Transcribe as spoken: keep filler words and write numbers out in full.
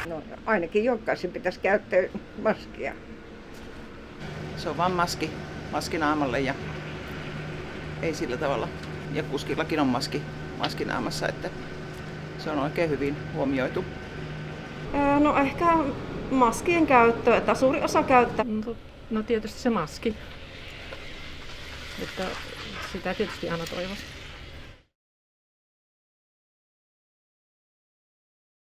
No, ainakin jokaisen pitäisi käyttää maskia. Se on vaan maski, maski naamalle ja ei sillä tavalla. Ja kuskillakin on maski, maski naamassa, että se on oikein hyvin huomioitu. No ehkä maskien käyttö, että suuri osa käyttää. No, no tietysti se maski. Että sitä tietysti aina toivoisi.